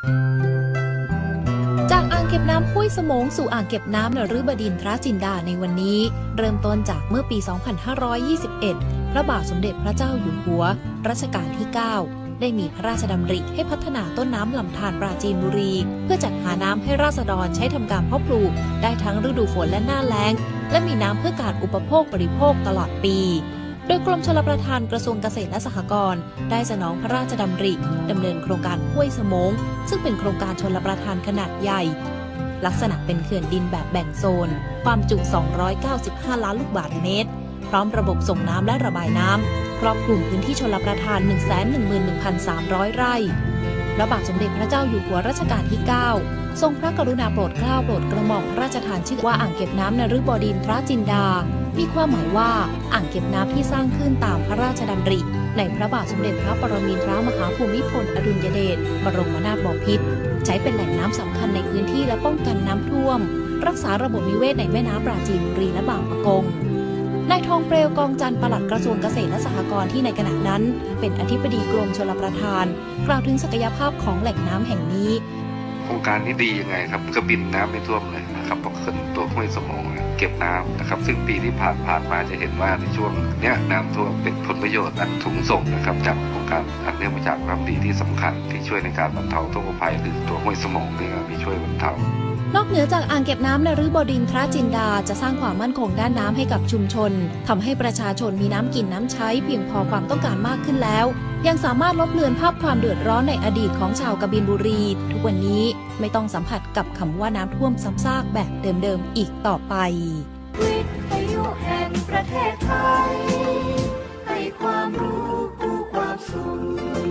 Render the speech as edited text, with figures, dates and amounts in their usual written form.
จากอ่างเก็บน้ำห้วยสมงสู่อ่างเก็บน้ำนฤบดินทรจินดาในวันนี้เริ่มต้นจากเมื่อปี 2521 พระบาทสมเด็จพระเจ้าอยู่หัวรัชกาลที่ 9 ได้มีพระราชดำริให้พัฒนาต้นน้ำลำธารปราจีนบุรีเพื่อจัดหาน้ำให้ราษฎรใช้ทำการเพาะปลูกได้ทั้งฤดูฝนและหน้าแล้งและมีน้ำเพื่อการอุปโภคบริโภคตลอดปีโดยกรมชลประทานกระทรวงเกษตรและสหกรณ์ได้สนองพระราชดำริดำเนินโครงการห้วยสมงซึ่งเป็นโครงการชลประทานขนาดใหญ่ลักษณะเป็นเขื่อนดินแบบแบ่งโซนความจุ 295 ล้านลูกบาศก์เมตรพร้อมระบบส่งน้ำและระบายน้ำครอบคลุมพื้นที่ชลประทาน 111,300 ไร่พระบาทสมเด็จพระเจ้าอยู่หัวรัชกาลที่ 9 ทรงพระกรุณาโปรดเกล้าโปรดกระหม่อมพระราชทานชื่อว่าอ่างเก็บน้ำนฤบดินทรจินดามีความหมายว่าอ่างเก็บน้ำที่สร้างขึ้นตามพระราชดำริในพระบาทสมเด็จพระปรมินทรมหาภูมิพลอดุลยเดชบรมนาถบพิตรใช้เป็นแหล่งน้ำสำคัญในพื้นที่และป้องกันน้ำท่วมรักษาระบบนิเวศในแม่น้ำปราจีนบุรีและบางปะกงนายทองเปลวกองจันทร์ปลัดกระทรวงเกษตรและสหกรณ์ที่ในขณะนั้นเป็นอธิบดีกรมชลประทานกล่าวถึงศักยภาพของแหล่งน้ำแห่งนี้โครงการนี้ดียังไงครับก็บินน้ำไม่ท่วมเลยนะครับเพราะขึ้นตัวห้วยสมงเก็บน้ำนะครับซึ่งปีที่ผ่านมาจะเห็นว่าในช่วงนี้น้ำท่วมเป็นผลประโยชน์อันสูงส่งนะครับจากโครงการอันเนื่องมาจากความดีที่สำคัญที่ช่วยในการบรรเทาทุกข์ภัยคือตัวห้วยสมงเนี่ยมีช่วยบรรเทานอกเหนือจากอ่างเก็บน้ำนฤบดินทรจินดาจะสร้างความมั่นคงด้านน้ำให้กับชุมชนทำให้ประชาชนมีน้ำกินน้ำใช้เพียงพอความต้องการมากขึ้นแล้วยังสามารถลบเลือนภาพความเดือดร้อนในอดีตของชาวกบินบุรีทุกวันนี้ไม่ต้องสัมผัสกับคำว่าน้ำท่วมซ้ำซากแบบเดิมๆอีกต่อไปวิทยุแห่งประเทศไทยให้ความรู้คู่ความสุข